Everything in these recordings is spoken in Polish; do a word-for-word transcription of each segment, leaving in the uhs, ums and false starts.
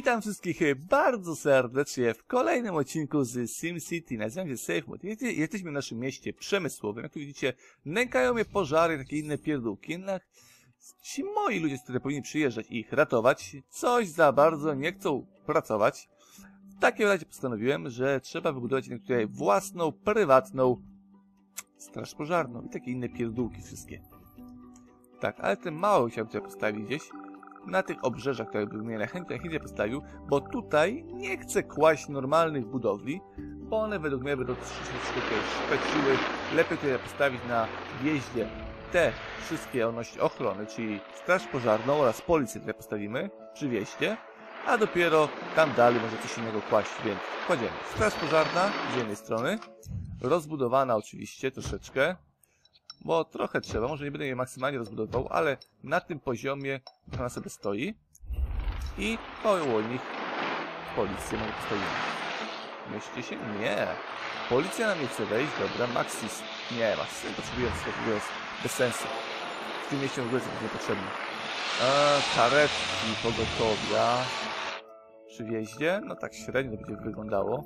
Witam wszystkich bardzo serdecznie w kolejnym odcinku z SimCity. Nazywam się SafeMod. Jesteśmy w naszym mieście przemysłowym. Jak tu widzicie, nękają mnie pożary i takie inne pierdółki. Jednak ci moi ludzie, którzy powinni przyjeżdżać i ich ratować, coś za bardzo nie chcą pracować. W takim razie postanowiłem, że trzeba wybudować tutaj własną, prywatną straż pożarną i takie inne pierdółki wszystkie. Tak, ale ten mały chciałbym tutaj postawić gdzieś na tych obrzeżach, które bym mnie chętnie, chętnie postawił, bo tutaj nie chcę kłaść normalnych budowli, bo one według mnie będą troszeczkę szpeciły. Lepiej tutaj postawić na wjeździe te wszystkie odnośnie ochrony, czyli straż pożarną oraz policję tutaj postawimy przy wjeździe, a dopiero tam dalej może coś innego kłaść, więc kładziemy. Straż pożarna z jednej strony, rozbudowana oczywiście troszeczkę, bo trochę trzeba, może nie będę je maksymalnie rozbudował, ale na tym poziomie ona sobie stoi i koło nich policję może postawimy. Myślicie się? Nie. Policja nam nie chce wejść, dobra, Maxis. Nie, Maxis potrzebuję tego bez sensu. W tym mieście w ogóle jest niepotrzebne. Eee, karetki pogotowia przy wjeździe, no tak średnio to będzie wyglądało.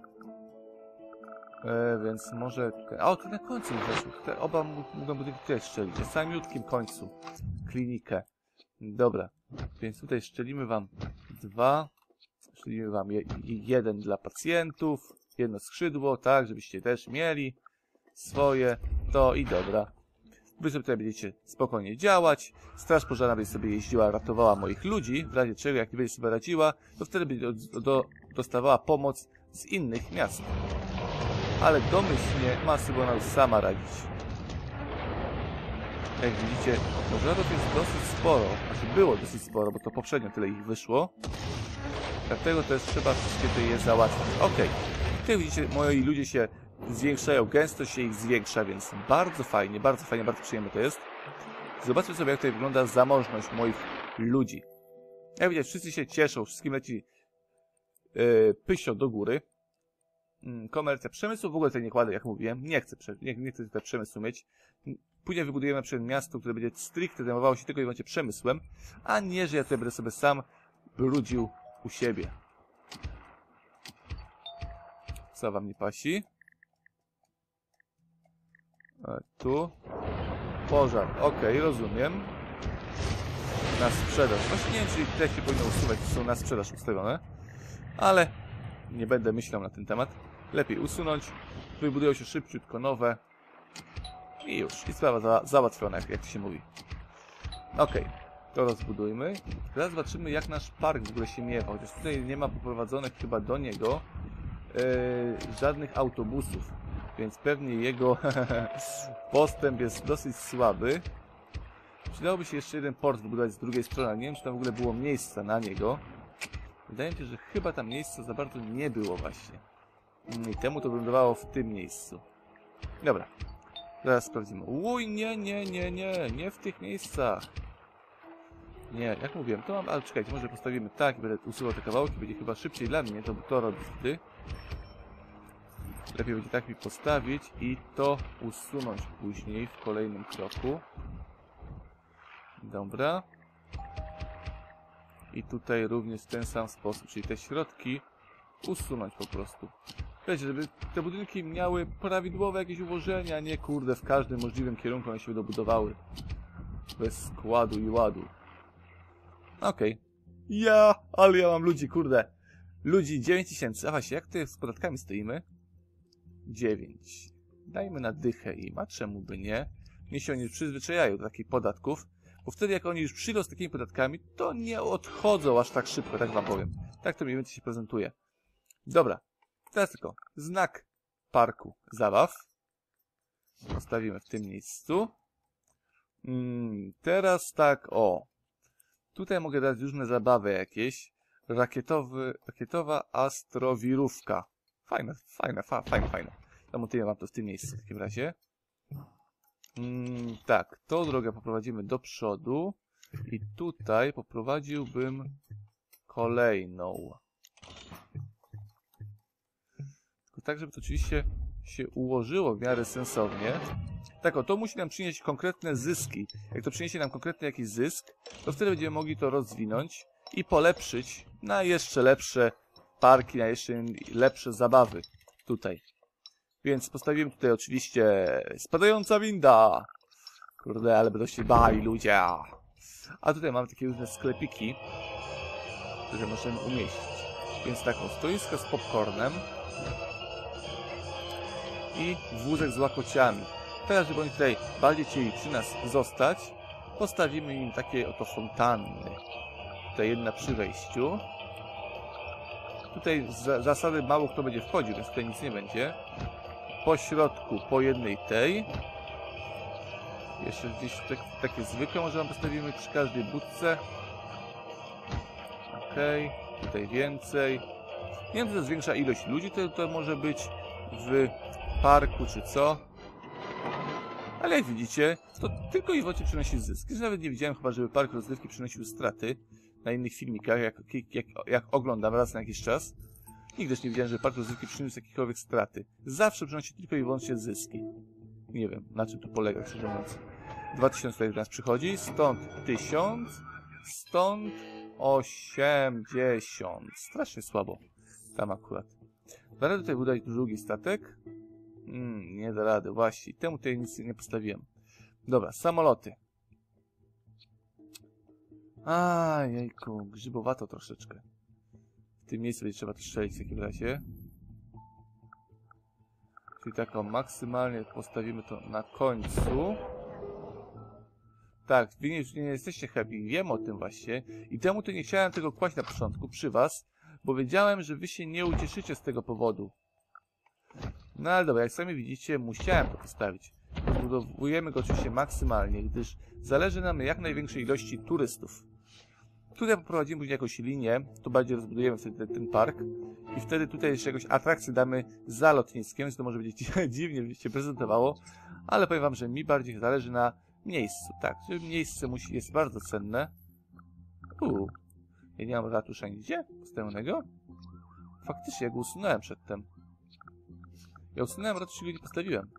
E, więc może... A, to na końcu weszło. Te oba mogą budynki tutaj szczelić. W samiutkim końcu. Klinikę. Dobra. Więc tutaj szczelimy wam dwa. Szczelimy wam je, jeden dla pacjentów. Jedno skrzydło, tak, żebyście też mieli swoje. To i dobra. Wy sobie tutaj będziecie spokojnie działać. Straż pożarna będzie sobie jeździła, ratowała moich ludzi. W razie czego, jak nie będzie sobie radziła, to wtedy będzie do, do, dostawała pomoc z innych miast. Ale domyślnie ma sobie ona już sama radzić. Jak widzicie, pożarów jest dosyć sporo. Znaczy było dosyć sporo, bo to poprzednio tyle ich wyszło. Dlatego też trzeba wszystkie te je załatwić. Ok. Jak widzicie, moi ludzie się zwiększają, gęstość się ich zwiększa, więc bardzo fajnie, bardzo fajnie, bardzo przyjemne to jest. Zobaczmy sobie, jak tutaj wygląda zamożność moich ludzi. Jak widzicie, wszyscy się cieszą, wszystkim leci yy, pysio do góry. Komercja, przemysłu w ogóle tutaj nie kładę, jak mówiłem. Nie chcę, nie, nie chcę tutaj przemysłu mieć. Później wybudujemy przed miasto, które będzie stricte zajmowało się tylko i wyłącznie przemysłem, a nie, że ja tutaj będę sobie sam brudził u siebie. Co wam nie pasi? E, tu. Pożar. Okej, okay, rozumiem. Na sprzedaż. Właśnie nie wiem, czy te się powinno usuwać, są na sprzedaż ustawione. Ale nie będę myślał na ten temat. Lepiej usunąć. Wybudują się szybciutko nowe. I już. I sprawa za, załatwiona, jak, jak to się mówi. Ok. To rozbudujmy. Teraz zobaczymy, jak nasz park w ogóle się miewa. Chociaż tutaj nie ma poprowadzonych chyba do niego yy, żadnych autobusów. Więc pewnie jego postęp jest dosyć słaby. Przydałoby się jeszcze jeden port wybudować z drugiej strony. Nie wiem, czy tam w ogóle było miejsca na niego. Wydaje mi się, że chyba tam miejsca za bardzo nie było właśnie. I temu to wylądowało w tym miejscu. Dobra. Zaraz sprawdzimy. Uj, nie, nie, nie, nie. Nie w tych miejscach. Nie, jak mówiłem, to mam... Ale czekajcie, może postawimy tak i będę usuwał te kawałki. Będzie chyba szybciej dla mnie to, to robić wtedy. Lepiej będzie tak mi postawić i to usunąć później w kolejnym kroku. Dobra. I tutaj również w ten sam sposób, czyli te środki usunąć po prostu. Wiecie, żeby te budynki miały prawidłowe jakieś ułożenia, a nie kurde w każdym możliwym kierunku one się dobudowały. Bez składu i ładu. Okej. Okay. Ja, ale ja mam ludzi, kurde. Ludzi dziewięć tysięcy. A właśnie, jak tutaj z podatkami stoimy? dziewięć. Dajmy na dychę im, a czemu by nie? Mnie się oni przyzwyczajają do takich podatków. Bo wtedy, jak oni już przyjdą z takimi podatkami, to nie odchodzą aż tak szybko, tak wam powiem. Tak to mniej więcej się prezentuje. Dobra. Teraz tylko znak parku zabaw. Postawimy w tym miejscu. Hmm, teraz tak, o. Tutaj mogę dać różne zabawy jakieś. Rakietowy, rakietowa astrowirówka. Fajne, fajne, fa, fajne, fajne. Zamontuję wam to w tym miejscu w takim razie. Mm, tak, tą drogę poprowadzimy do przodu i tutaj poprowadziłbym kolejną. Tylko tak, żeby to oczywiście się ułożyło w miarę sensownie. Tak, o, to musi nam przynieść konkretne zyski. Jak to przyniesie nam konkretny jakiś zysk, to wtedy będziemy mogli to rozwinąć i polepszyć na jeszcze lepsze parki, na jeszcze lepsze zabawy tutaj. Więc postawimy tutaj oczywiście spadająca winda. Kurde, ale będą się bali ludzie. A tutaj mamy takie różne sklepiki, które możemy umieścić. Więc taką stoisko z popcornem i wózek z łakociami. Teraz, żeby oni tutaj bardziej chcieli przy nas zostać, postawimy im takie oto fontanny. Tutaj jedna przy wejściu. Tutaj z zasady mało kto będzie wchodził, więc tutaj nic nie będzie. Po środku, po jednej tej. Jeszcze gdzieś tak, takie zwykłe może postawimy przy każdej budce. Okej, okay. Tutaj więcej. Nie wiem, czy to jest większa ilość ludzi, to, to może być w parku czy co. Ale jak widzicie, to tylko i wyłącznie przynosi zysk. Już nawet nie widziałem chyba, żeby park rozrywki przynosił straty na innych filmikach, jak, jak, jak oglądam raz na jakiś czas. Nigdy też nie widziałem, żeby park rozrywki przyniósł jakiekolwiek straty. Zawsze przynosi tylko i wyłącznie zyski. Nie wiem, na czym to polega, szczerze mówiąc. dwa tysiące tutaj do nas przychodzi, stąd tysiąc, stąd osiemdziesiąt. Strasznie słabo. Tam akurat. Da radę tutaj budować drugi statek? Hmm, nie da rady, właśnie. Temu tutaj nic nie postawiłem. Dobra, samoloty. A, jejku, grzybowato troszeczkę. W tym miejscu będzie trzeba to strzelić w takim razie. Czyli taką maksymalnie postawimy to na końcu. Tak, wy nie, nie jesteście happy, wiem o tym właśnie. I temu to nie chciałem tego kłaść na początku przy was, bo wiedziałem, że wy się nie ucieszycie z tego powodu. No ale dobra, jak sami widzicie, musiałem to postawić. Budowujemy go oczywiście maksymalnie, gdyż zależy nam na jak największej ilości turystów. Tutaj poprowadzimy później jakąś linię, tu bardziej rozbudujemy wtedy ten, ten park i wtedy tutaj jeszcze jakąś atrakcję damy za lotniskiem, więc to może być dziwnie się prezentowało, ale powiem wam, że mi bardziej zależy na miejscu. Tak, miejsce musi, jest bardzo cenne. Uuu, ja nie mam ratusza nigdzie postawionego. Faktycznie, ja go usunąłem przedtem. Ja usunąłem ratusz i go nie postawiłem.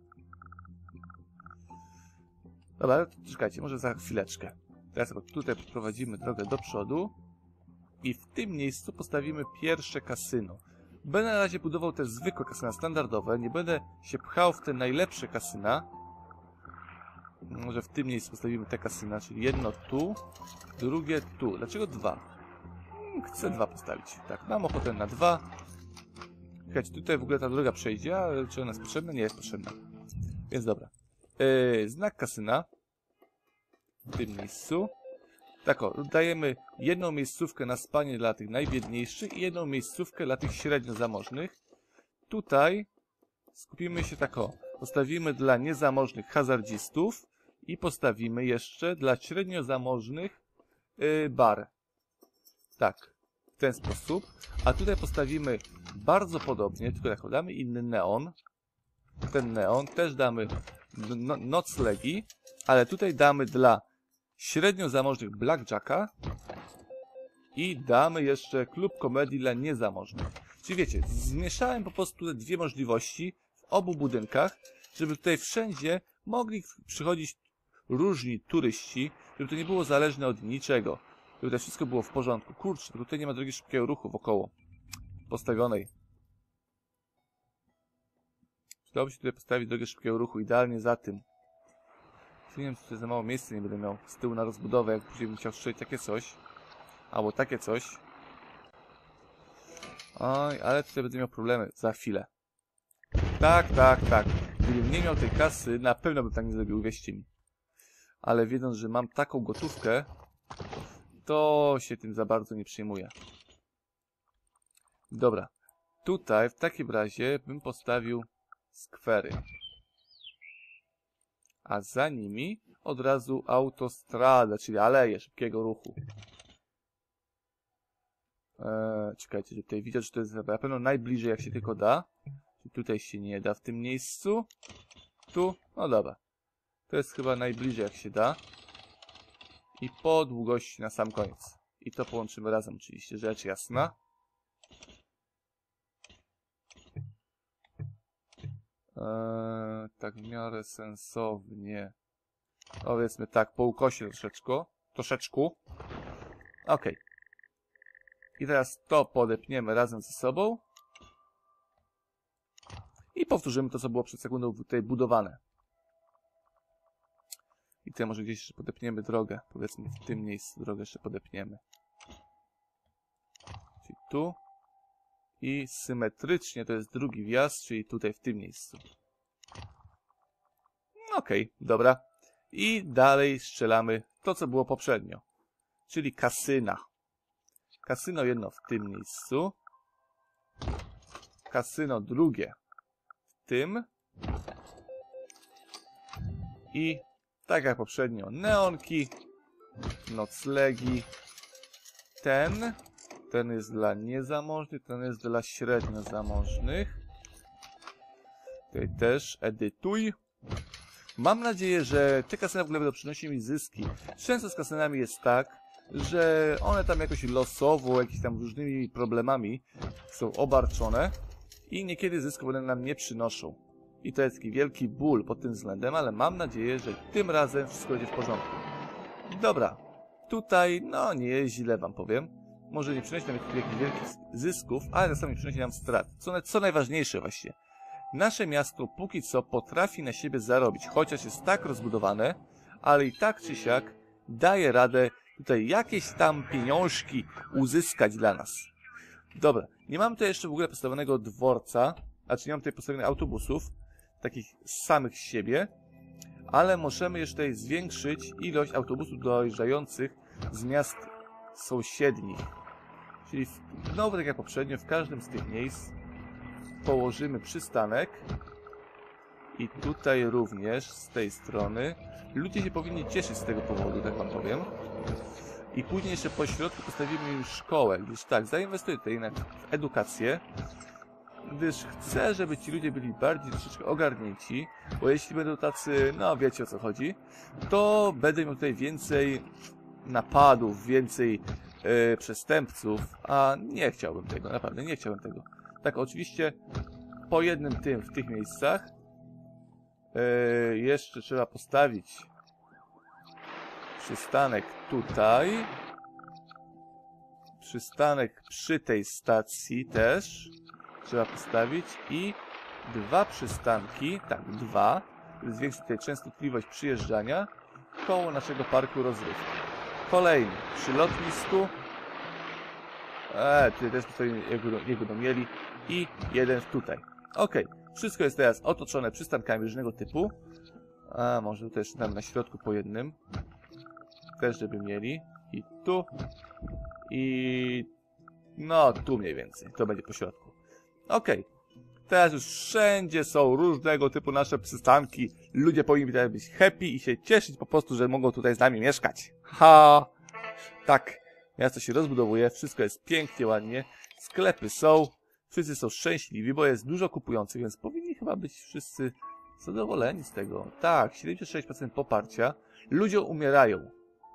Dobra, czekajcie, może za chwileczkę. Teraz tutaj prowadzimy drogę do przodu i w tym miejscu postawimy pierwsze kasyno. Będę na razie budował te zwykłe kasyna standardowe, nie będę się pchał w te najlepsze kasyna. Może w tym miejscu postawimy te kasyna, czyli jedno tu, drugie tu. Dlaczego dwa? Chcę dwa postawić. Tak, mam ochotę na dwa. Słuchajcie, tutaj w ogóle ta droga przejdzie, ale czy ona jest potrzebna? Nie jest potrzebna. Więc dobra. Yy, znak kasyna. W tym miejscu. Tak o, dajemy jedną miejscówkę na spanie dla tych najbiedniejszych i jedną miejscówkę dla tych średnio zamożnych. Tutaj skupimy się tak o. Postawimy dla niezamożnych hazardzistów i postawimy jeszcze dla średnio zamożnych yy, bar. Tak, w ten sposób. A tutaj postawimy bardzo podobnie, tylko tak, damy inny neon. Ten neon też damy no, noclegi, ale tutaj damy dla średnio zamożnych blackjacka i damy jeszcze klub komedii dla niezamożnych. Czyli wiecie, zmieszałem po prostu te dwie możliwości w obu budynkach, żeby tutaj wszędzie mogli przychodzić różni turyści, żeby to nie było zależne od niczego. Żeby to wszystko było w porządku. Kurczę, tutaj nie ma drogi szybkiego ruchu wokoło postawionej. Przydałoby się tutaj postawić drogę szybkiego ruchu, idealnie za tym. Nie wiem, czy tutaj za mało miejsca nie będę miał z tyłu na rozbudowę, jak później bym chciał strzelić takie coś. Albo takie coś. Oj, ale tutaj będę miał problemy za chwilę. Tak, tak, tak. Gdybym nie miał tej kasy, na pewno bym tak nie zrobił, wierzcie mi. Ale wiedząc, że mam taką gotówkę, to się tym za bardzo nie przejmuję. Dobra. Tutaj w takim razie bym postawił skwery. A za nimi od razu autostradę, czyli aleję szybkiego ruchu. Eee, czekajcie, żeby tutaj widzieć, że to jest na pewno najbliżej jak się tylko da. Czyli tutaj się nie da w tym miejscu. Tu, no dobra. To jest chyba najbliżej jak się da. I po długości na sam koniec. I to połączymy razem oczywiście, rzecz jasna. Eee, tak w miarę sensownie. Powiedzmy tak, po ukosie troszeczkę. Troszeczkę. Okej. I teraz to podepniemy razem ze sobą. I powtórzymy to, co było przed sekundą tutaj budowane. I tutaj może gdzieś jeszcze podepniemy drogę. Powiedzmy w tym miejscu drogę jeszcze podepniemy. Czyli tu. I symetrycznie to jest drugi wjazd, czyli tutaj w tym miejscu. Okej, okay, dobra. I dalej strzelamy to, co było poprzednio. Czyli kasyna. Kasyno jedno w tym miejscu. Kasyno drugie w tym. I tak jak poprzednio, neonki, noclegi. Ten, ten jest dla niezamożnych, ten jest dla średnio zamożnych. Tutaj też edytuj. Mam nadzieję, że te kasyny w ogóle będą przynosiły mi zyski. Często z kasynami jest tak, że one tam jakoś losowo, jakimiś tam różnymi problemami są obarczone i niekiedy zysku one nam nie przynoszą. I to jest taki wielki ból pod tym względem, ale mam nadzieję, że tym razem wszystko będzie w porządku. Dobra, tutaj no nie jest źle, wam powiem. Może nie przynosi nam jakichś wielkich zysków, ale czasami przynosi nam strat. Co, co najważniejsze właśnie. Nasze miasto póki co potrafi na siebie zarobić, chociaż jest tak rozbudowane, ale i tak czy siak daje radę tutaj jakieś tam pieniążki uzyskać dla nas. Dobra, nie mam tutaj jeszcze w ogóle postawionego dworca, znaczy nie mam tutaj postawionych autobusów, takich samych z siebie, ale możemy jeszcze tutaj zwiększyć ilość autobusów dojeżdżających z miast sąsiednich. Czyli znowu tak jak poprzednio, w każdym z tych miejsc położymy przystanek i tutaj również z tej strony. Ludzie się powinni cieszyć z tego powodu, tak wam powiem. I później jeszcze po środku postawimy już szkołę, gdyż tak, zainwestuję tutaj jednak w edukację, gdyż chcę, żeby ci ludzie byli bardziej troszeczkę ogarnięci, bo jeśli będą tacy, no wiecie o co chodzi, to będę miał tutaj więcej napadów, więcej yy, przestępców, a nie chciałbym tego, naprawdę nie chciałbym tego. Tak, oczywiście po jednym tym w tych miejscach yy, jeszcze trzeba postawić przystanek tutaj, przystanek przy tej stacji też trzeba postawić i dwa przystanki, tak, dwa, żeby zwiększyć tutaj częstotliwość przyjeżdżania koło naszego parku rozrywki. Kolejny przy lotnisku, eee, tutaj też nie będą mieli i jeden tutaj. Ok, wszystko jest teraz otoczone przystankami różnego typu, a może tutaj jeszcze tam na środku po jednym, też żeby mieli i tu i no tu mniej więcej, to będzie po środku. Okej, teraz już wszędzie są różnego typu nasze przystanki. Ludzie powinni tutaj być happy i się cieszyć po prostu, że mogą tutaj z nami mieszkać. Ha! Tak, miasto się rozbudowuje, wszystko jest pięknie, ładnie. Sklepy są, wszyscy są szczęśliwi, bo jest dużo kupujących, więc powinni chyba być wszyscy zadowoleni z tego. Tak, siedemdziesiąt sześć procent poparcia. Ludzie umierają.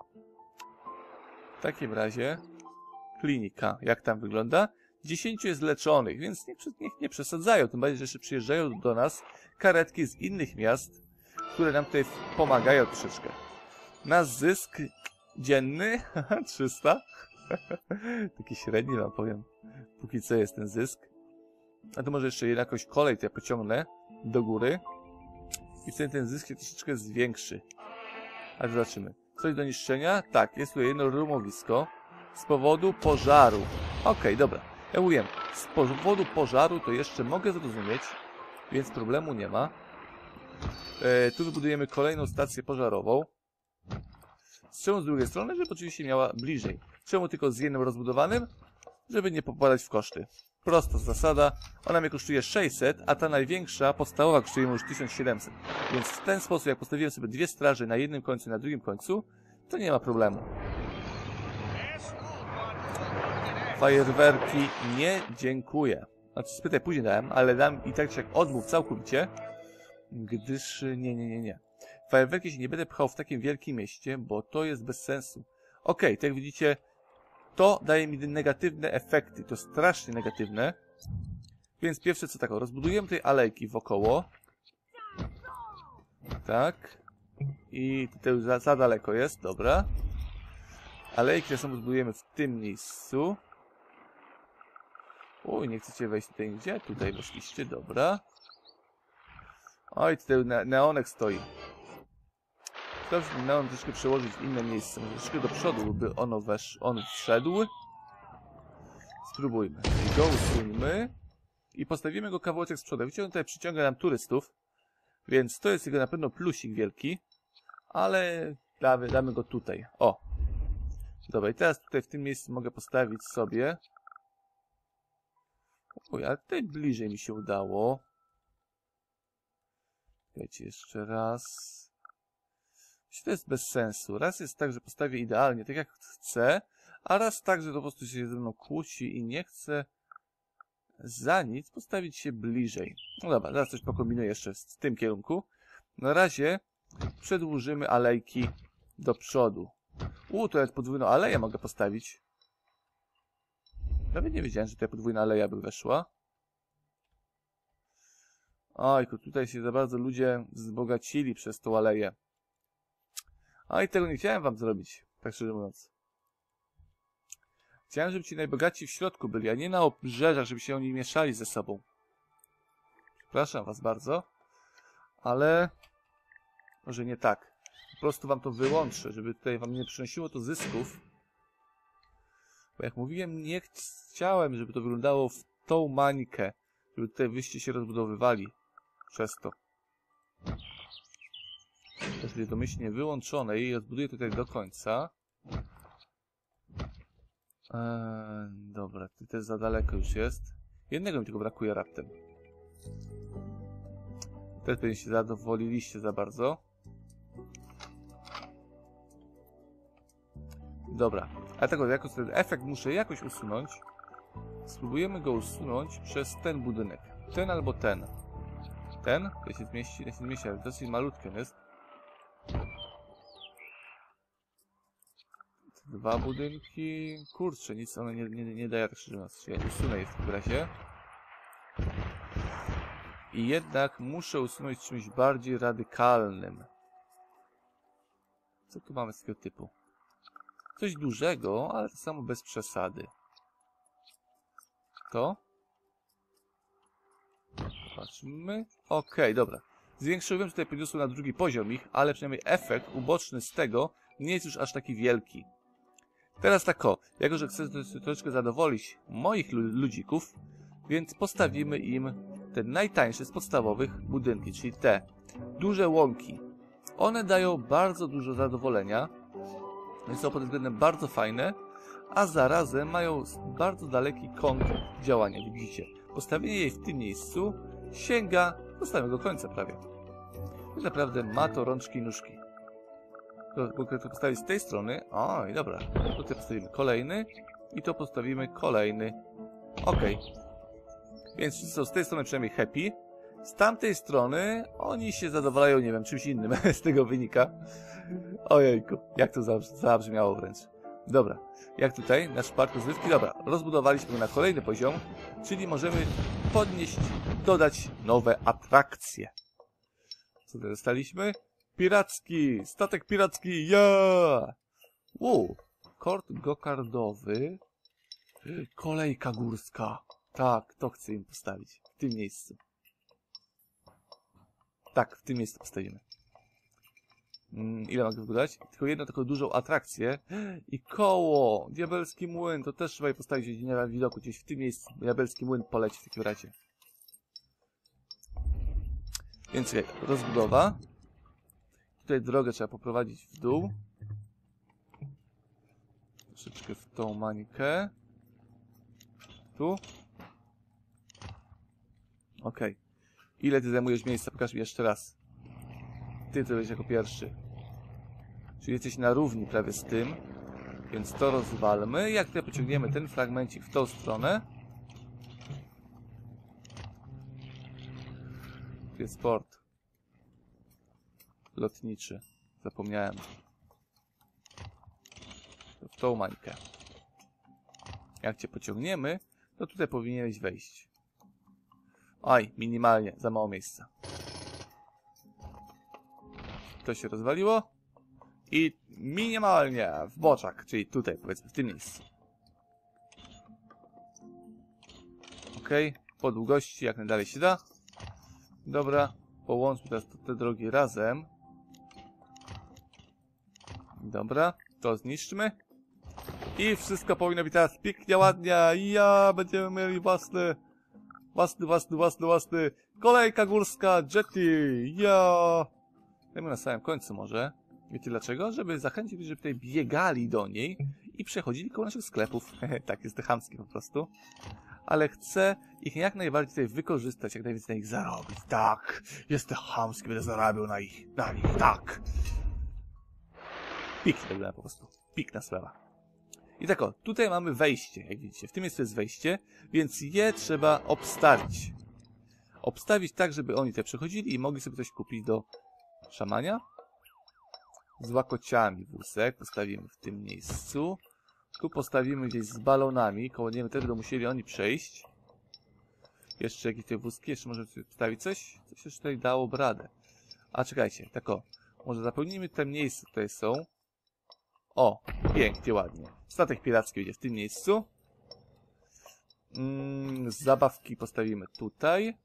W takim razie klinika, jak tam wygląda? dziesięciu jest leczonych, więc niech, niech nie przesadzają, tym bardziej, że jeszcze przyjeżdżają do nas karetki z innych miast, które nam tutaj pomagają troszeczkę. Nasz zysk dzienny, trzysta. Taki średni wam powiem, póki co jest ten zysk. A to może jeszcze jakąś kolej tutaj pociągnę do góry i wtedy ten zysk się troszeczkę zwiększy. Ale zobaczymy. Coś do niszczenia? Tak, jest tutaj jedno rumowisko z powodu pożaru. Okej, okay, dobra. Ja mówiłem, z powodu pożaru to jeszcze mogę zrozumieć, więc problemu nie ma. E, tu wybudujemy kolejną stację pożarową. Z czemu z drugiej strony? Żeby oczywiście miała bliżej. Czemu tylko z jednym rozbudowanym? Żeby nie popadać w koszty. Prosta zasada. Ona mnie kosztuje sześćset, a ta największa, podstawowa, kosztuje już tysiąc siedemset. Więc w ten sposób, jak postawiłem sobie dwie straże na jednym końcu i na drugim końcu, to nie ma problemu. Fajerwerki nie dziękuję. Znaczy spytaj później dałem, ale dam i tak jak odmów całkowicie, gdyż nie, nie, nie, nie. Fajerwerki się nie będę pchał w takim wielkim mieście, bo to jest bez sensu. Okej, okay, tak jak widzicie, to daje mi negatywne efekty, to strasznie negatywne. Więc pierwsze co tak, rozbudujemy tej alejki wokoło. Tak. I tutaj już za, za daleko jest, dobra. Alejki zresztą rozbudujemy w tym miejscu. Uj, nie chcecie wejść tutaj gdzie? Tutaj weszliście, dobra. Oj, tutaj ne neonek stoi. Dobrze, ten neon troszkę przełożyć w inne miejsce. Może troszkę do przodu, by ono wesz on wszedł. Spróbujmy. I go usuńmy. I postawimy go kawałeczek z przodu. Widzicie, on tutaj przyciąga nam turystów. Więc to jest jego na pewno plusik wielki. Ale damy, damy go tutaj. O! Dobra, i teraz tutaj w tym miejscu mogę postawić sobie... Oj, ale tutaj bliżej mi się udało. Wiecie, jeszcze raz. To jest bez sensu. Raz jest tak, że postawię idealnie, tak jak chcę, a raz tak, że to po prostu się ze mną kłóci i nie chcę za nic postawić się bliżej. No dobra, zaraz coś pokombinuję jeszcze w tym kierunku. Na razie przedłużymy alejki do przodu. U, to nawet podwójną aleję mogę postawić. Nawet nie wiedziałem, że tutaj podwójna aleja by weszła. Ojku, tutaj się za bardzo ludzie wzbogacili przez tą aleję. A i tego nie chciałem wam zrobić, tak szczerze mówiąc. Chciałem, żeby ci najbogatsi w środku byli, a nie na obrzeżach, żeby się oni mieszali ze sobą. Przepraszam was bardzo, ale może nie tak. Po prostu wam to wyłączę, żeby tutaj wam nie przynosiło to zysków. Bo jak mówiłem, nie chciałem, żeby to wyglądało w tą mańkę, żeby tutaj wyście się rozbudowywali przez to. To jest domyślnie wyłączone i rozbuduję tutaj do końca. Eee, dobra, to też za daleko już jest. Jednego mi tylko brakuje raptem. Teraz pewnie się zadowoliliście za bardzo. Dobra, ale tego jakoś ten efekt muszę jakoś usunąć. Spróbujemy go usunąć przez ten budynek. Ten albo ten. Ten? To się zmieści, to się zmieści, ale dosyć malutki on jest. Dwa budynki... Kurczę, nic one nie, nie, nie daje, tak szczerze mówiąc. Ja usunę je w takim razie. I jednak muszę usunąć czymś bardziej radykalnym. Co tu mamy z takiego typu? Coś dużego, ale to samo bez przesady. To? Patrzmy. Okej, okay, dobra. Zwiększyłem tutaj podniosłem na drugi poziom ich, ale przynajmniej efekt uboczny z tego nie jest już aż taki wielki. Teraz tak o, jako że chcę troszeczkę zadowolić moich ludzików, więc postawimy im te najtańsze z podstawowych budynki, czyli te duże łąki. One dają bardzo dużo zadowolenia, więc są pod tym względem bardzo fajne, a zarazem mają bardzo daleki kąt działania, widzicie. Postawienie jej w tym miejscu sięga do samego końca prawie. I naprawdę ma to rączki i nóżki. Mogę to postawić z tej strony. O, i dobra. Tutaj postawimy kolejny. I to postawimy kolejny. Ok. Więc wszyscy są z tej strony przynajmniej happy. Z tamtej strony oni się zadowalają, nie wiem, czymś innym z tego wynika. Ojejku, jak to zabrzmiało wręcz. Dobra, jak tutaj, nasz park rozrywki. Dobra, rozbudowaliśmy go na kolejny poziom, czyli możemy podnieść, dodać nowe atrakcje. Co tutaj dostaliśmy? Piracki! Statek piracki! Ja! Yeah! Wow! Kort gokardowy. Kolejka górska. Tak, to chcę im postawić. W tym miejscu. Tak, w tym miejscu postawimy. Mm, ile mogę wybudować? Tylko jedną taką dużą atrakcję. I koło! Diabelski młyn. To też trzeba je postawić gdzieś na widoku. Gdzieś w tym miejscu. Diabelski młyn poleci w takim razie. Więc jak rozbudowa. Tutaj drogę trzeba poprowadzić w dół. Troszeczkę w tą mańkę. Tu. Ok. Ile ty zajmujesz miejsca? Pokaż mi jeszcze raz. Ty to będziesz jako pierwszy. Czyli jesteś na równi prawie z tym. Więc to rozwalmy. Jak tutaj pociągniemy ten fragmencik w tą stronę. Tu jest port lotniczy. Zapomniałem. W tą mańkę. Jak cię pociągniemy, to tutaj powinieneś wejść. Oj, minimalnie, za mało miejsca. To się rozwaliło. I minimalnie w boczach, czyli tutaj, powiedzmy, w tym miejscu. Ok, po długości jak najdalej się da. Dobra, połączmy teraz te drogi razem. Dobra, to zniszczmy. I wszystko powinno być teraz pięknie, ładnie. Ja będziemy mieli własny, własny, własny, własny, własny. Kolejka górska, jetty. Ja. Dajmy na samym końcu może. Wiecie dlaczego? Żeby zachęcić ludzi, żeby tutaj biegali do niej i przechodzili koło naszych sklepów. Tak, jest to chamskie po prostu. Ale chcę ich jak najbardziej tutaj wykorzystać, jak najwięcej na nich zarobić. Tak, jestem chamski, będę zarabiał na ich, na nich, tak. Piknie po prostu. Pikna sprawa. I tak o, tutaj mamy wejście, jak widzicie. W tym miejscu jest wejście, więc je trzeba obstawić. Obstawić tak, żeby oni tutaj przechodzili i mogli sobie coś kupić do szamania. Z łakociami wózek postawimy w tym miejscu. Tu postawimy gdzieś z balonami, koło niego też będą musieli oni przejść. Jeszcze jakieś te wózki, jeszcze może wstawić coś? Coś jeszcze tutaj dało radę. A czekajcie, tak o, może zapełnimy te miejsca, które są. O, pięknie, ładnie. Statek piracki będzie w tym miejscu. Mm, zabawki postawimy tutaj.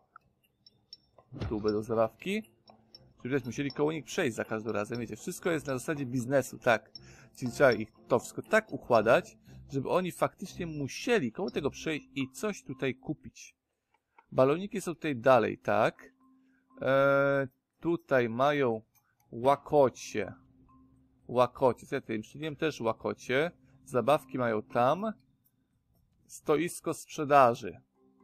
Tu będą zabawki. Żeby musieli koło nich przejść za każdym razem. Wiecie, wszystko jest na zasadzie biznesu, tak. Czyli trzeba ich to wszystko tak układać, żeby oni faktycznie musieli koło tego przejść i coś tutaj kupić. Baloniki są tutaj dalej, tak. Eee, tutaj mają łakocie. Łakocie, co ja tutaj przyniosłem też łakocie. Zabawki mają tam. Stoisko sprzedaży.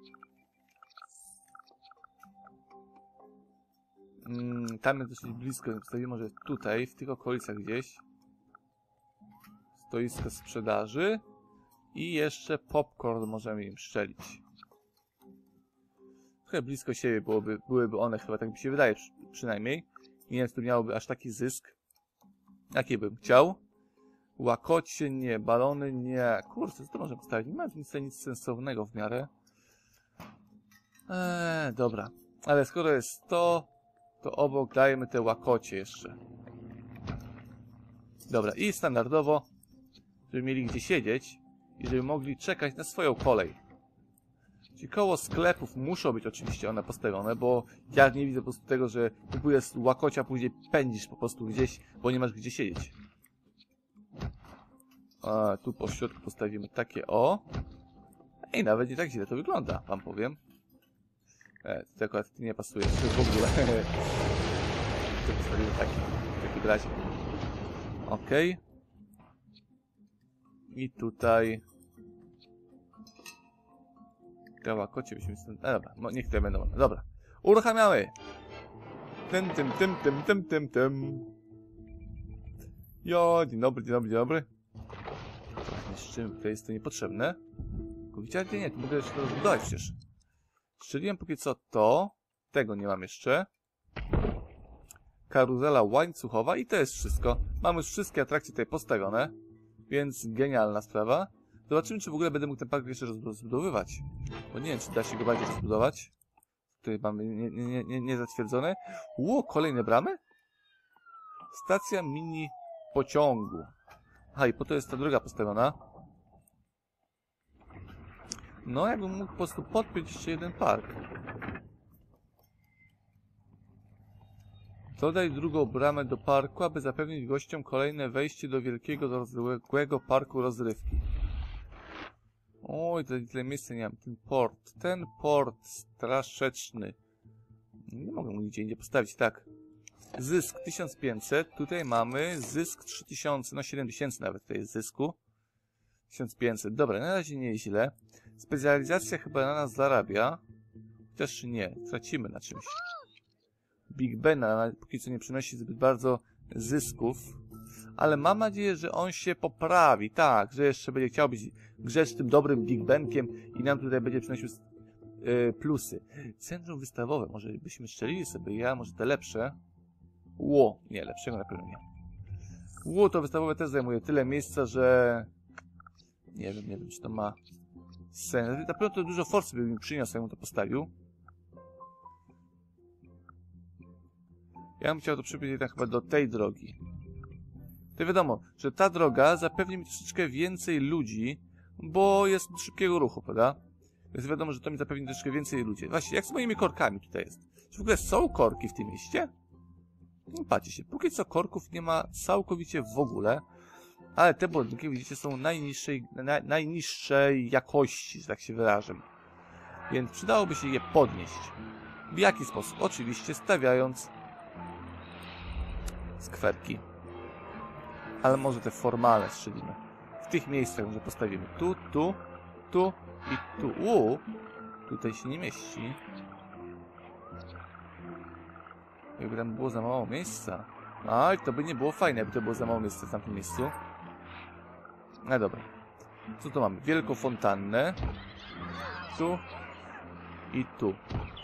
Mm, tam jest dosyć blisko, postawimy może tutaj, w tych okolicach gdzieś. Stoisko sprzedaży. I jeszcze popcorn możemy im strzelić. Trochę blisko siebie byłoby, byłyby one chyba, tak mi się wydaje przy, przynajmniej. Nie wiem, czy to miałoby aż taki zysk. Jaki bym chciał? Łakocie nie, balony nie. Kurczę, co to można postawić? Nie ma nic, nic sensownego w miarę. Eee, dobra. Ale skoro jest to, to obok dajemy te łakocie jeszcze. Dobra, i standardowo, żeby mieli gdzie siedzieć i żeby mogli czekać na swoją kolej. Czyli koło sklepów muszą być oczywiście one postawione, bo ja nie widzę po prostu tego, że kupujesz łakocia, później pędzisz po prostu gdzieś, bo nie masz gdzie siedzieć. A tu po środku postawimy takie o. Ej, nawet nie tak źle to wygląda, wam powiem. E, to akurat nie pasuje w ogóle. To postawimy taki, w takim razie. Okej. Okay. I tutaj... Łakocie byśmy stąd... A dobra, niech to będą one. Dobra. Uruchamiamy! Tym, tym, tym, tym, tym, tym, tym. Jo, dzień dobry, dzień dobry, dzień dobry. Z czym tutaj jest to niepotrzebne? Widzicie? Nie, to mogę jeszcze to rozbudować przecież. Strzeliłem póki co to. Tego nie mam jeszcze. Karuzela łańcuchowa i to jest wszystko. Mamy już wszystkie atrakcje tutaj postawione. Więc genialna sprawa. Zobaczymy, czy w ogóle będę mógł ten park jeszcze rozbudowywać. Bo nie wiem, czy da się go bardziej rozbudować. Tutaj mamy nie, nie, nie, nie zatwierdzone. Ło, kolejne bramy? Stacja mini pociągu. Aha, i po to jest ta druga postawiona. No, jakbym mógł po prostu podpiąć jeszcze jeden park. Dodaj drugą bramę do parku, aby zapewnić gościom kolejne wejście do wielkiego, rozległego parku rozrywki. Oj, tyle miejsca nie mam. Ten port, ten port straszeczny. Nie mogę mu nigdzie indziej postawić, tak. Zysk tysiąc pięćset, tutaj mamy zysk trzy tysiące, no siedem tysięcy nawet tutaj jest zysku. tysiąc pięćset, dobra, na razie nieźle. Specjalizacja chyba na nas zarabia. Chociaż nie, tracimy na czymś. Big Bena póki co nie przynosi zbyt bardzo zysków. Ale mam nadzieję, że on się poprawi. Tak, że jeszcze będzie chciał być grzecznym, dobrym Big Benkiem i nam tutaj będzie przynosił yy, plusy. Centrum wystawowe, może byśmy strzelili sobie ja, może te lepsze. Ło, nie, lepszego na pewno nie. Ło, to wystawowe też zajmuje tyle miejsca, że... Nie wiem, nie wiem, czy to ma sens. Na pewno to dużo forsy by mi przyniosł, jakbym to postawił. Ja bym chciał to przypiąć jednak chyba do tej drogi. To wiadomo, że ta droga zapewni mi troszeczkę więcej ludzi, bo jest szybkiego ruchu, prawda? Więc wiadomo, że to mi zapewni troszkę więcej ludzi. Właśnie, jak z moimi korkami tutaj jest? Czy w ogóle są korki w tym mieście? No, patrzcie się, póki co korków nie ma całkowicie w ogóle, ale te budynki, widzicie, są najniższej, na, najniższej jakości, że tak się wyrażę. Więc przydałoby się je podnieść. W jaki sposób? Oczywiście stawiając skwerki. Ale może te formalne strzelimy. W tych miejscach może postawimy tu, tu, tu i tu. U, tutaj się nie mieści. Jakby tam było za mało miejsca. Aj, to by nie było fajne, jakby to było za mało miejsca w tamtym miejscu. No dobra. Co tu mamy? Wielką fontannę. Tu. I tu.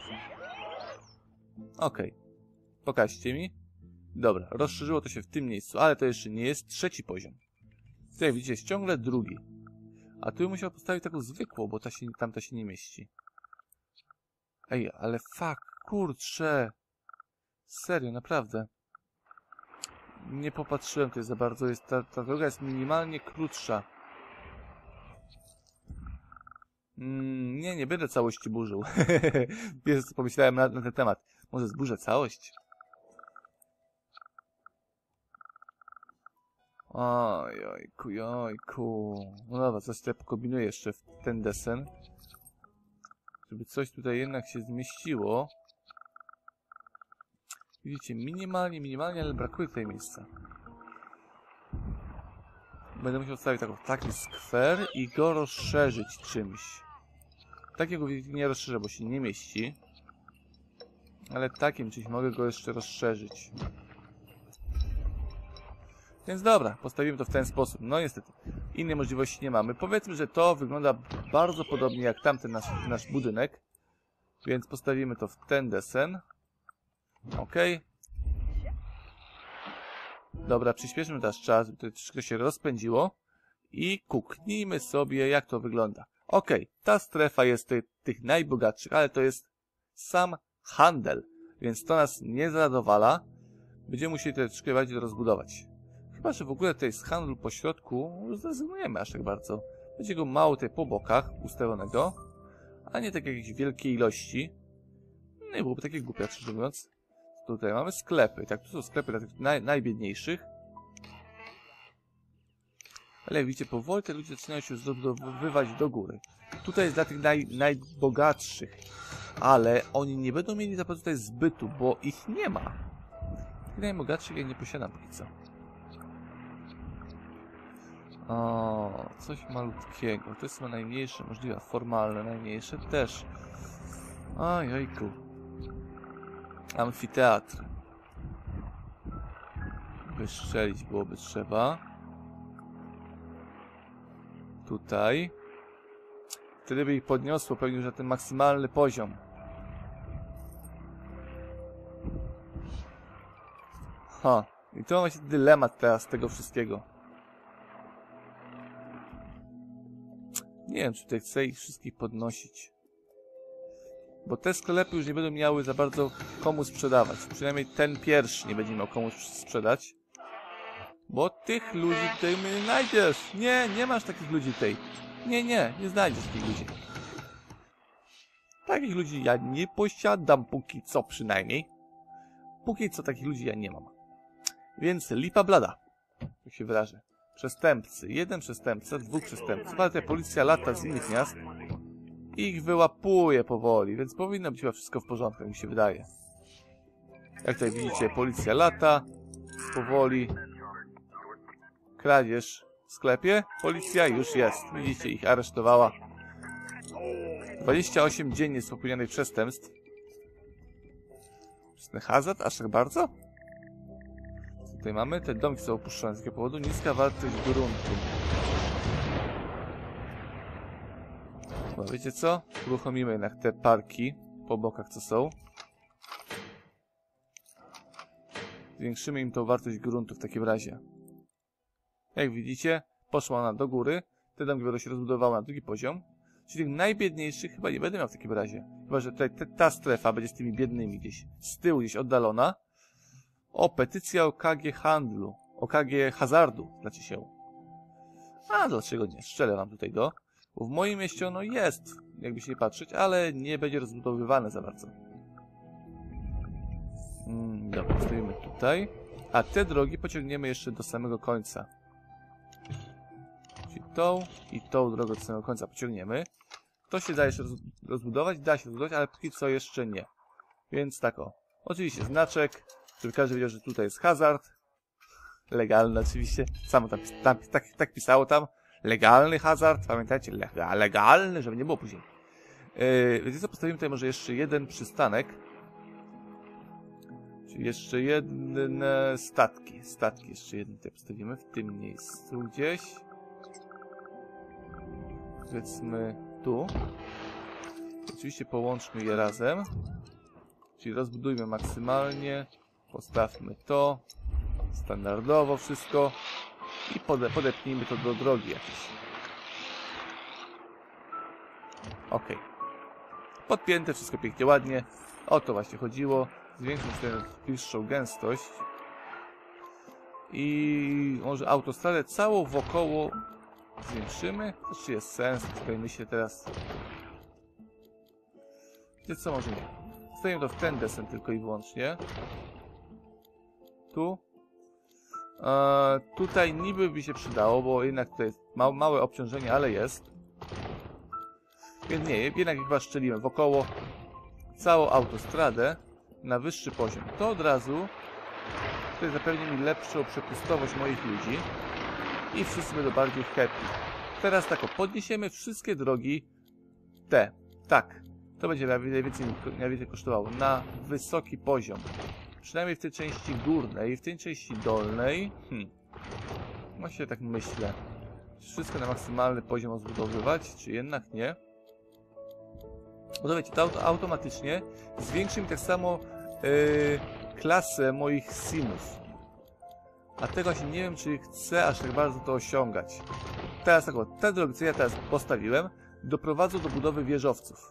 Okej. Okay. Pokażcie mi. Dobra, rozszerzyło to się w tym miejscu, ale to jeszcze nie jest trzeci poziom. Tutaj widzicie, jest ciągle drugi. A tu musiał postawić taką zwykłą, bo ta się, tamta się nie mieści. Ej, ale fuck, kurczę. Serio, naprawdę. Nie popatrzyłem tutaj za bardzo. Jest, ta, ta droga jest minimalnie krótsza. Mm, nie, nie będę całości burzył. Wiesz, co pomyślałem na, na ten temat. Może zburzę całość? Oj, ojku, ojku. No dobra, coś tutaj pokombinuję jeszcze w ten desen. Żeby coś tutaj jednak się zmieściło. Widzicie, minimalnie, minimalnie, ale brakuje tutaj miejsca. Będę musiał wstawić taką, taki skwer i go rozszerzyć czymś. Takiego nie rozszerzę, bo się nie mieści. Ale takim czymś mogę go jeszcze rozszerzyć. Więc dobra, postawimy to w ten sposób. No niestety, innej możliwości nie mamy. Powiedzmy, że to wygląda bardzo podobnie jak tamten nasz, nasz budynek. Więc postawimy to w ten desen. Ok. Dobra, przyspieszmy teraz czas, by to wszystko się rozpędziło. I kuknijmy sobie, jak to wygląda. Ok, ta strefa jest ty, tych najbogatszych, ale to jest sam handel. Więc to nas nie zadowala. Będziemy musieli to troszkę bardziej rozbudować. Chyba, że w ogóle tutaj z handlu po środku zrezygnujemy aż tak bardzo. Będzie go mało tutaj po bokach ustawionego, a nie tak jakieś wielkie ilości. Nie byłoby takie głupie, szczerze mówiąc. Tutaj mamy sklepy. Tak, tu są sklepy dla tych naj, najbiedniejszych. Ale jak widzicie, powoli te ludzie zaczynają się zdobywać do góry. Tutaj jest dla tych naj, najbogatszych. Ale oni nie będą mieli zapewne tutaj zbytu, bo ich nie ma. Tych najbogatszych ja nie posiadam póki co. O, coś malutkiego. To jest chyba najmniejsze, możliwe, formalne, najmniejsze też. Ojejku. Amfiteatr. Wystrzelić byłoby trzeba. Tutaj. Wtedy by ich podniosło pewnie już na ten maksymalny poziom. Ha. I to ma właśnie dylemat teraz tego wszystkiego. Nie wiem, czy tutaj chcę ich wszystkich podnosić. Bo te sklepy już nie będą miały za bardzo komu sprzedawać. Przynajmniej ten pierwszy nie będzie miał komu sprzedać. Bo tych ludzi tutaj nie znajdziesz. Nie, nie masz takich ludzi tutaj. Nie, nie, nie znajdziesz takich ludzi. Takich ludzi ja nie posiadam, póki co przynajmniej. Póki co takich ludzi ja nie mam. Więc lipa blada. Jak się wyrażę. Przestępcy. Jeden przestępca, dwóch przestępców. Ale tutaj policja lata z innych miast. I ich wyłapuje powoli, więc powinno być chyba wszystko w porządku, jak mi się wydaje. Jak tutaj widzicie, policja lata. Powoli. Kradzież w sklepie. Policja już jest. Widzicie, ich aresztowała. dwadzieścia osiem dziennie z popełnionych przestępstw. Ten hazard? Aż tak bardzo? Co tutaj mamy? Te domki są opuszczone z jakiego powodu? Niska wartość gruntu. No, wiecie co? Uruchomimy jednak te parki po bokach, co są. Zwiększymy im tą wartość gruntu w takim razie. Jak widzicie, poszła ona do góry. Te domki będą się rozbudowały na drugi poziom. Czyli tych najbiedniejszych chyba nie będę miał w takim razie. Chyba, że tutaj te, ta strefa będzie z tymi biednymi gdzieś z tyłu, gdzieś oddalona. O, petycja o K G handlu. O K G hazardu, znaczy się. A, dlaczego nie? Strzelę wam tutaj go. Bo w moim mieście ono jest, jakby się nie patrzeć, ale nie będzie rozbudowywane za bardzo. Mm, dobra, postawimy tutaj. A te drogi pociągniemy jeszcze do samego końca. Czyli tą i tą drogę do samego końca pociągniemy. To się da jeszcze roz rozbudować, da się rozbudować, ale póki co jeszcze nie. Więc tak o. Oczywiście znaczek, żeby każdy wiedział, że tutaj jest hazard. Legalny oczywiście. Samo tam, tam tak, tak pisało tam. Legalny hazard. Pamiętajcie? Lega, legalny, żeby nie było później. Yy, więc co, postawimy tutaj może jeszcze jeden przystanek. Czyli jeszcze jedne statki. Statki jeszcze jedne tutaj postawimy w tym miejscu gdzieś. Powiedzmy tu. Oczywiście połączmy je razem. Czyli rozbudujmy maksymalnie. Postawmy to. Standardowo wszystko. I pode podepnijmy to do drogi jakieś. Ok. Podpięte, wszystko pięknie, ładnie. O to właśnie chodziło. Zwiększyć tę bliższą gęstość. I może autostradę całą wokoło zwiększymy? To czy jest sens? Tutaj myślę teraz. Wiecie co, może nie. Stoimy to w ten desen tylko i wyłącznie. Tu. Eee, tutaj niby by się przydało, bo jednak to jest ma małe obciążenie, ale jest. Więc nie, jednak chyba szczelimy wokoło całą autostradę na wyższy poziom. To od razu tutaj zapewni mi lepszą przepustowość moich ludzi i wszyscy będą bardziej happy. Teraz tak, o, podniesiemy wszystkie drogi te. Tak, to będzie najwięcej, najwięcej kosztowało na wysoki poziom. Przynajmniej w tej części górnej, w tej części dolnej. Hmm. Właśnie tak myślę. Wszystko na maksymalny poziom rozbudowywać, czy jednak nie? Bo to wiecie, to auto automatycznie zwiększy mi tak samo yy, klasę moich simów. A tego właśnie nie wiem, czy chcę aż tak bardzo to osiągać. Teraz tak, o, te drogi, co ja teraz postawiłem, doprowadzą do budowy wieżowców.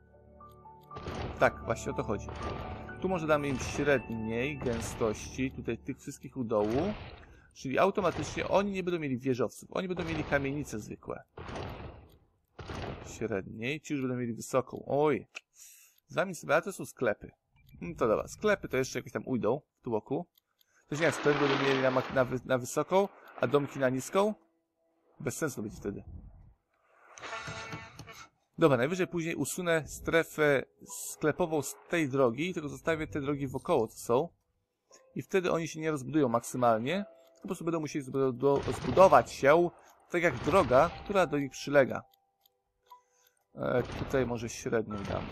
Tak, właśnie o to chodzi. Tu może damy im średniej gęstości, tutaj tych wszystkich u dołu. Czyli automatycznie oni nie będą mieli wieżowców, oni będą mieli kamienice zwykłe. Średniej, ci już będą mieli wysoką. Oj, z wami sobie, ale to są sklepy. No to dobra, sklepy to jeszcze jakoś tam ujdą w tłoku. To nie jak sklepy będą mieli na, na, wy, na wysoką, a domki na niską? Bez sensu będzie wtedy. Dobra, najwyżej później usunę strefę sklepową z tej drogi, tylko zostawię te drogi wokoło, co są. I wtedy oni się nie rozbudują maksymalnie, po prostu będą musieli zbudować się tak jak droga, która do nich przylega. E, tutaj może średnią damy.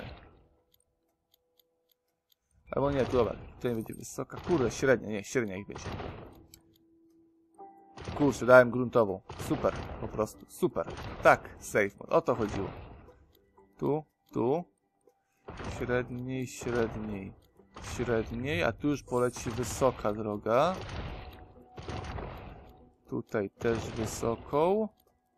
Albo nie, tu dobra, tutaj będzie wysoka. Kurde, średnia, nie, średnia ich będzie. Kurczę, dałem gruntową. Super, po prostu, super. Tak, safe mode, o to chodziło. Tu, tu. Średniej, średniej, średniej, a tu już poleci wysoka droga. Tutaj też wysoką.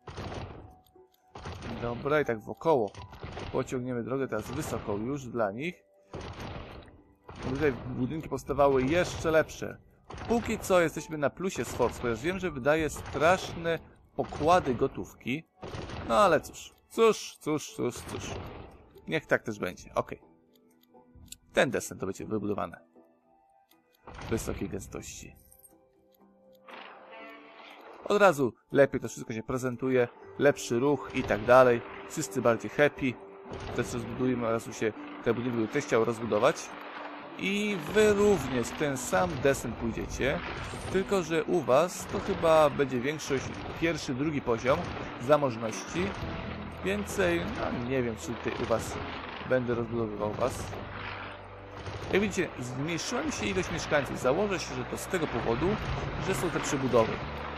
Dobra, i tak wokoło. Pociągniemy drogę teraz wysoką już dla nich. Tutaj budynki powstawały jeszcze lepsze. Póki co jesteśmy na plusie z Foursquare. Wiem, że wydaje straszne pokłady gotówki. No ale cóż. Cóż, cóż, cóż, cóż. Niech tak też będzie. Ok. Ten desen to będzie wybudowane. Wysokiej gęstości. Od razu lepiej to wszystko się prezentuje. Lepszy ruch i tak dalej. Wszyscy bardziej happy. Też rozbudujemy, od razu się te budynki też chciały rozbudować. I wy również ten sam desen pójdziecie. Tylko że u was to chyba będzie większość pierwszy, drugi poziom zamożności. Więcej, no nie wiem, czy tutaj u was będę rozbudowywał was. Jak widzicie, zmniejszyła mi się ilość mieszkańców. Założę się, że to z tego powodu, że są te przebudowy.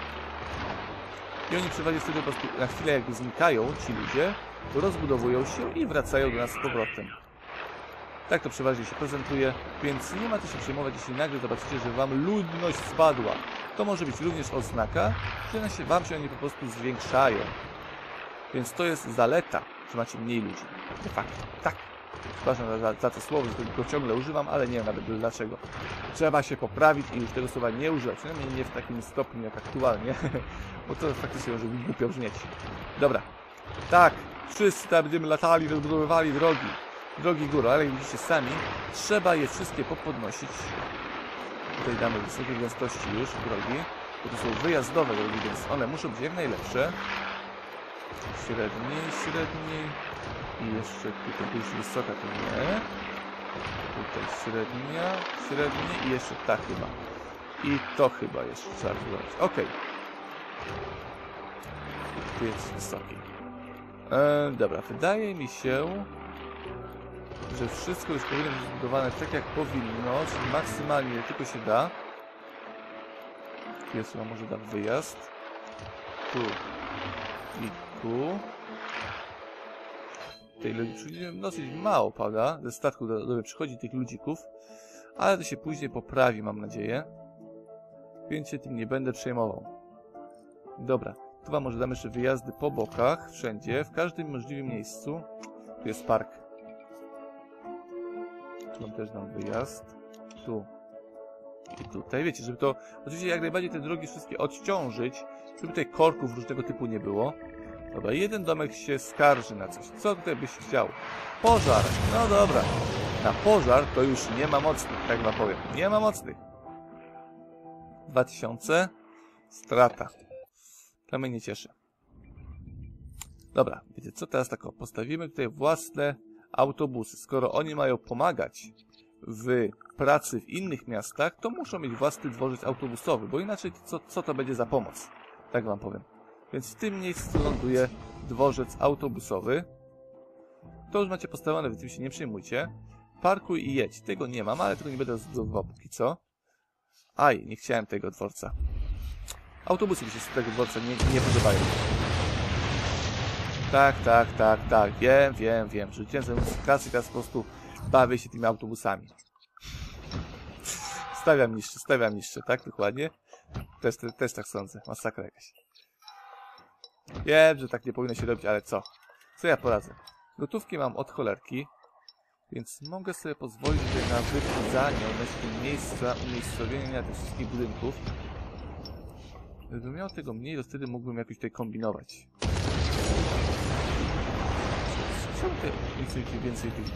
I oni przeważnie wtedy po prostu na chwilę jakby znikają ci ludzie, rozbudowują się i wracają do nas z powrotem. Tak to przeważnie się prezentuje, więc nie ma co się przejmować, jeśli nagle zobaczycie, że wam ludność spadła. To może być również oznaka, że się, wam się oni po prostu zwiększają. Więc to jest zaleta, że macie mniej ludzi. De facto, tak. Przepraszam za, za to słowo, że go ciągle używam, ale nie wiem nawet dlaczego. Trzeba się poprawić i już tego słowa nie używać. Przynajmniej nie w takim stopniu jak aktualnie, bo to faktycznie może głupio brzmieć. Dobra. Tak, wszyscy tam będziemy latali, rozbudowywali drogi. Drogi góry, ale jak widzicie sami, trzeba je wszystkie popodnosić. Tutaj damy wysokiej gęstości już drogi, bo to są wyjazdowe drogi, więc one muszą być jak najlepsze. Średniej, średniej i jeszcze tutaj już wysoka to nie. Tutaj średnia, średnia i jeszcze ta chyba. I to chyba jeszcze trzeba zrobić. Ok. Tu jest wysoki. E, dobra, wydaje mi się, że wszystko już powinno być zbudowane tak jak powinno, czyli maksymalnie jak tylko się da. Tu jest chyba może da wyjazd. Tu i tu. Tutaj dosyć mało pada, ze statku do, do przychodzi tych ludzików, ale to się później poprawi, mam nadzieję. Więc się tym nie będę przejmował. Dobra, tu wam może damy jeszcze wyjazdy po bokach, wszędzie, w każdym możliwym miejscu. Tu jest park. Tu mam też dam wyjazd. Tu. I tutaj, wiecie, żeby to... Oczywiście jak najbardziej te drogi wszystkie odciążyć, żeby tutaj korków różnego typu nie było. Dobra, jeden domek się skarży na coś. Co tutaj byś chciał? Pożar. No dobra. Na pożar to już nie ma mocnych, tak wam powiem. Nie ma mocnych. dwa tysiące. Strata. To mnie nie cieszy. Dobra, wiecie co? Teraz tak o, postawimy tutaj własne autobusy. Skoro oni mają pomagać w pracy w innych miastach, to muszą mieć własny dworzec autobusowy, bo inaczej co, co to będzie za pomoc? Tak wam powiem. Więc w tym miejscu ląduje dworzec autobusowy. To już macie postawione, wy tym się nie przejmujcie. Parkuj i jedź. Tego nie mam, ale tego nie będę zbudował póki co. Aj, nie chciałem tego dworca. Autobusy mi się z tego dworca nie, nie podobają. Tak, tak, tak, tak. Wiem, wiem, wiem. Rzuciłem sobie kasy, teraz po prostu bawię się tymi autobusami. Stawiam niższe, stawiam niższe, tak? Dokładnie. Też, też tak sądzę. Masakra jakaś. Wiem, że tak nie powinno się robić, ale co? Co ja poradzę? Gotówki mam od cholerki, więc mogę sobie pozwolić tutaj na wyprzedzanie odnośnie miejsca umiejscowienia tych wszystkich budynków. Gdybym miał tego mniej, to wtedy mógłbym jakoś tutaj kombinować. Czemu tutaj więcej tych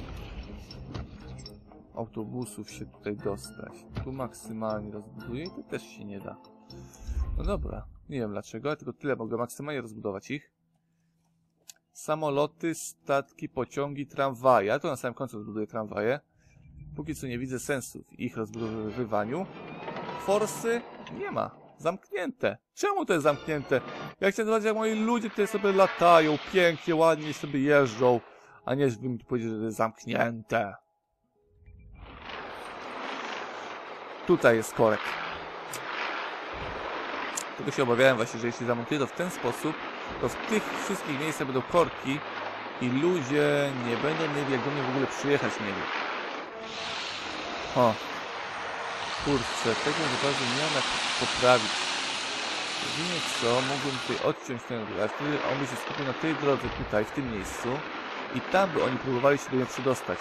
autobusów się tutaj dostać? Tu maksymalnie rozbuduję i to też się nie da. No dobra, nie wiem dlaczego, ale tylko tyle mogę maksymalnie rozbudować ich. Samoloty, statki, pociągi, tramwaje. Ja to na samym końcu rozbuduję tramwaje. Póki co nie widzę sensu w ich rozbudowywaniu. Forsy nie ma. Zamknięte. Czemu to jest zamknięte? Ja chcę zobaczyć, jak moi ludzie tutaj sobie latają, pięknie, ładnie sobie jeżdżą, a nie żebym mi powiedział, że to jest zamknięte. Tutaj jest korek. Tego się obawiałem właśnie, że jeśli zamontuję to w ten sposób, to w tych wszystkich miejscach będą korki i ludzie nie będą mieli jak do mnie w ogóle przyjechać mieli. O. Kurczę, tego naprawdę nie mam jak poprawić. Jedynie co, mógłbym tutaj odciąć ten drogę, a wtedy on by się skupił na tej drodze tutaj, w tym miejscu i tam by oni próbowali się do mnie przedostać.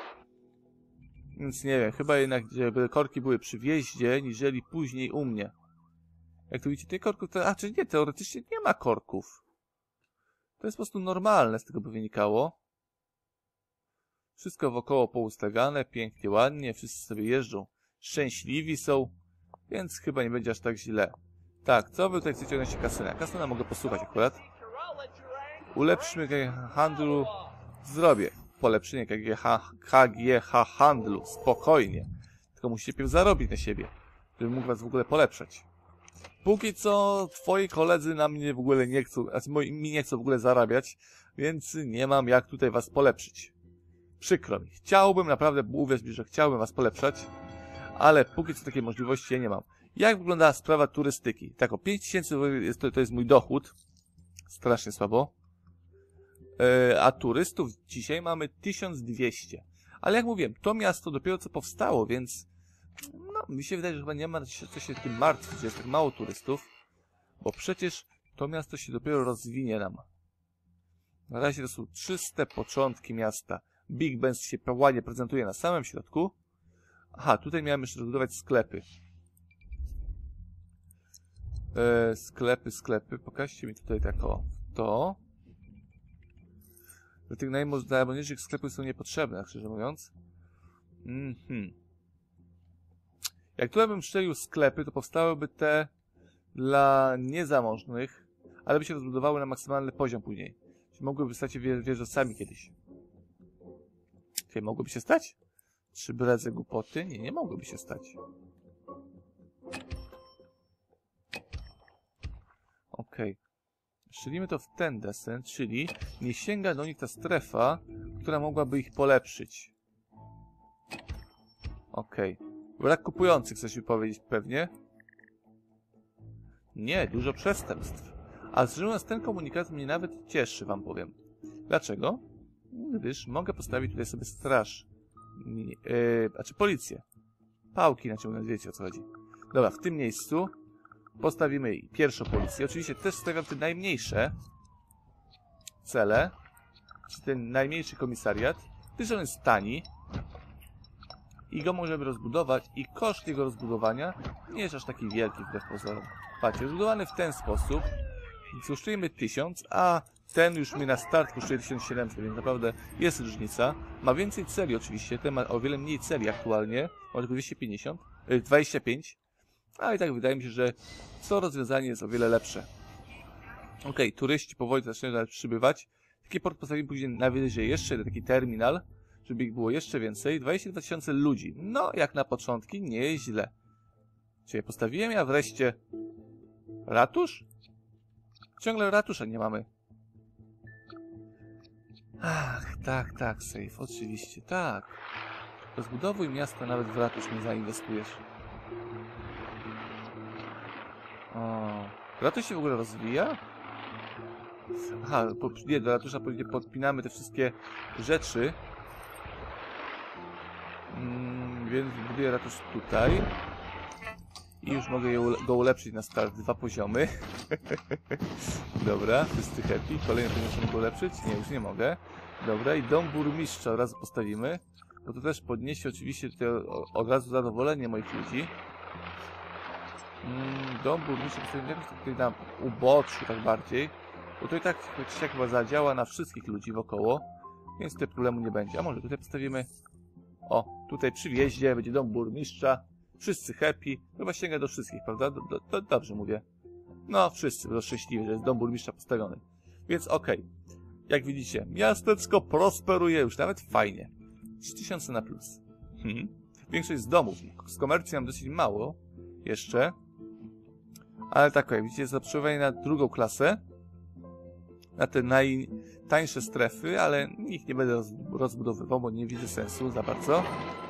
Więc nie wiem, chyba jednak, żeby korki były przy wjeździe, niżeli później u mnie. Jak tu widzicie, tych korków, to, a czy nie, teoretycznie nie ma korków. To jest po prostu normalne, z tego by wynikało. Wszystko wokoło poustawiane, pięknie, ładnie, wszyscy sobie jeżdżą. Szczęśliwi są, więc chyba nie będzie aż tak źle. Tak, co wy tutaj chcecie odnośnie kasyna? Kasyna mogę posłuchać akurat. Ulepszmy handlu. Zrobię. Polepszenie K G H handlu. Spokojnie. Tylko musicie pierw zarobić na siebie, żeby mógł was w ogóle polepszać. Póki co twoi koledzy na mnie w ogóle nie chcą, znaczy moi, mi nie chcą w ogóle zarabiać, więc nie mam jak tutaj was polepszyć. Przykro mi. Chciałbym, naprawdę, uwierz mi, że chciałbym was polepszać, ale póki co takiej możliwości ja nie mam. Jak wygląda sprawa turystyki? Tak, o pięć tysięcy to, to jest mój dochód. Strasznie słabo. Yy, a turystów dzisiaj mamy tysiąc dwieście. Ale jak mówiłem, to miasto dopiero co powstało, więc no, mi się wydaje, że chyba nie ma co się tym martwić, że jest tak mało turystów, bo przecież to miasto się dopiero rozwinie nam. Na razie to są czyste początki miasta. Big Ben się ładnie prezentuje na samym środku. Aha, tutaj miałem jeszcze rozbudować sklepy. Eee, sklepy, sklepy. Pokażcie mi tutaj tak o to. Do tych najmocniejszych sklepów są niepotrzebne, szczerze mówiąc. Mhm. Jak tutaj bym szczelił sklepy, to powstałyby te dla niezamożnych, ale by się rozbudowały na maksymalny poziom później. Czyli mogłyby stać się wieżowcami kiedyś. Czyli mogłyby się stać? Czy bredze głupoty? Nie, nie mogłyby się stać. Okej. Okay. Szczelimy to w ten desen, czyli nie sięga do nich ta strefa, która mogłaby ich polepszyć. Okej. Okay. Brak kupujących, chcesz mi powiedzieć pewnie? Nie, dużo przestępstw. A szczerze mówiąc, ten komunikat mnie nawet cieszy, wam powiem. Dlaczego? Gdyż mogę postawić tutaj sobie straż. Yy, znaczy policję. Pałki, znaczy mówiąc, wiecie o co chodzi. Dobra, w tym miejscu postawimy pierwszą policję. Oczywiście też stawiam te najmniejsze cele, czy ten najmniejszy komisariat, gdyż on jest tani i go możemy rozbudować i koszt jego rozbudowania nie jest aż taki wielki wbrew pozorom. Patrzcie, rozbudowany w ten sposób kosztujemy tysiąc, a ten już mi na start kosztuje tysiąc siedemset, więc naprawdę jest różnica. Ma więcej celi oczywiście, ten ma o wiele mniej celi aktualnie, ma tylko dwieście pięćdziesiąt, yy, dwadzieścia pięć, a i tak wydaje mi się, że to rozwiązanie jest o wiele lepsze. Okej, okay, turyści powoli zaczynają przybywać. Taki port postawimy później najwyżej jeszcze jeden taki terminal, żeby ich było jeszcze więcej. dwadzieścia dwa tysiące ludzi. No, jak na początki, nieźle. Czyli postawiłem, a wreszcie ratusz? Ciągle ratusza nie mamy. Ach, tak, tak, safe, oczywiście, tak. Rozbudowuj miasta, nawet w ratusz nie zainwestujesz. O, ratusz się w ogóle rozwija? Aha, po, nie, do ratusza podpinamy te wszystkie rzeczy. Mm, więc buduję ratusz tutaj. I już mogę go ulepszyć na start. Dwa poziomy. Dobra, wszyscy happy. Kolejny poziom muszę go ulepszyć? Nie, już nie mogę. Dobra, i dom burmistrza od razu postawimy. Bo to też podniesie oczywiście te, od razu zadowolenie moich ludzi. Mm, dom burmistrza postawimy jakoś tutaj na uboczu, tak bardziej. Bo to i tak się chyba zadziała na wszystkich ludzi wokoło. Więc tutaj problemu nie będzie. A może tutaj postawimy... O, tutaj przy wjeździe będzie dom burmistrza. Wszyscy happy. Chyba sięga do wszystkich, prawda? Do, do, do, dobrze mówię. No, wszyscy będą szczęśliwi, że jest dom burmistrza postawiony. Więc okej. Okay. Jak widzicie, miasteczko prosperuje już nawet fajnie. trzy tysiące na plus. Hmm. Większość z domów. Z komercji mam dosyć mało. Jeszcze. Ale tak, jak widzicie, jest zaprzewowanie na drugą klasę. Na te najtańsze strefy, ale ich nie będę rozbudowywał, bo nie widzę sensu za bardzo.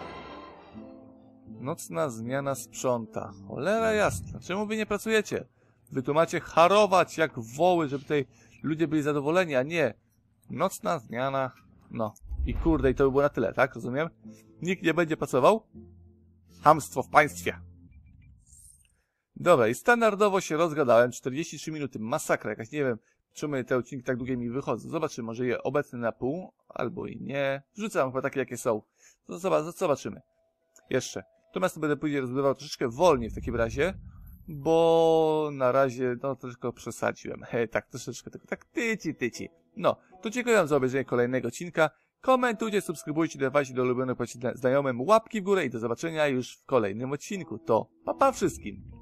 Nocna zmiana sprząta. Cholera jasna. Czemu wy nie pracujecie? Wy tu macie harować jak woły, żeby tutaj ludzie byli zadowoleni, a nie. Nocna zmiana. No. I kurde, i to by było na tyle, tak? Rozumiem? Nikt nie będzie pracował? Chamstwo w państwie. Dobra, i standardowo się rozgadałem. czterdzieści trzy minuty. Masakra jakaś. Nie wiem, czemu te odcinki tak długie mi wychodzą. Zobaczymy, może je obecne na pół, albo i nie. Wrzucam chyba takie, jakie są. Zobaczymy. Jeszcze. Natomiast będę później rozbudował troszeczkę wolniej w takim razie, bo na razie, no, troszkę przesadziłem. Hej, tak, troszeczkę, tylko tak tyci, tyci. No, to dziękuję wam za obejrzenie kolejnego odcinka. Komentujcie, subskrybujcie, dawajcie do ulubionych znajomym łapki w górę i do zobaczenia już w kolejnym odcinku. To pa pa wszystkim!